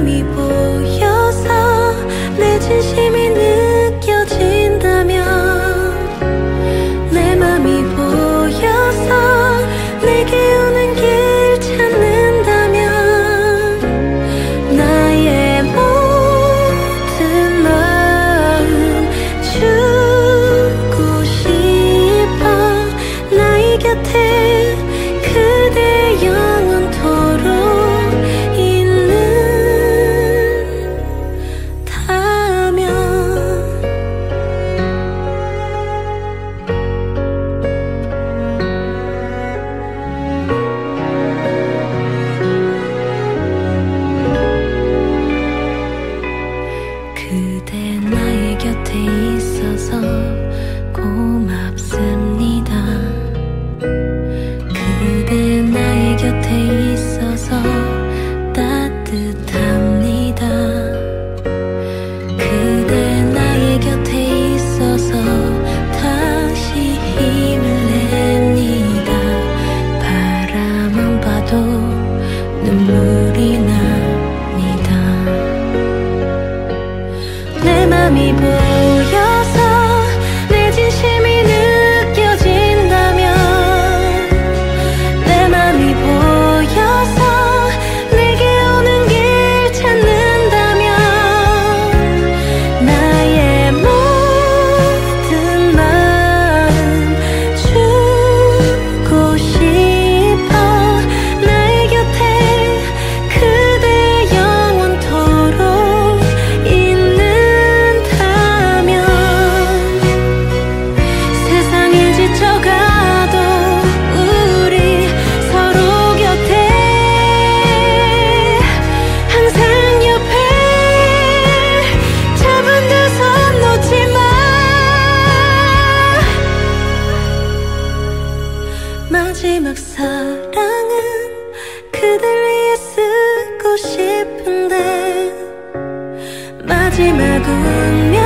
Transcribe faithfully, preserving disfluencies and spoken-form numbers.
맘이 보여서 내 진심이 느껴진다면 내 맘이 보여서 내게 오는 길 찾는다면 나의 모든 마음 주고 싶어 나의 곁에 그대 영원토록 그대 나의 곁에 있어서 고맙습니다. 그대 나의 곁에 있어서 따뜻합니다. 그대 나의 곁에 있어서 다시 힘을 냅니다. 바라만 봐도 눈물이 납니다. 내 맘이 보여서 내 진심이 느껴진다면 내 맘이 보여서 내게 오는 길 찾는다면 나의 모든 마음 주고 싶어 나의 곁에 그대 영원토록 지쳐가도 우리 서로 곁에 항상 옆에 잡은 두 손 놓지 마. 마지막 사랑은 그댈 위해 쓰고 싶은데 마지막 운명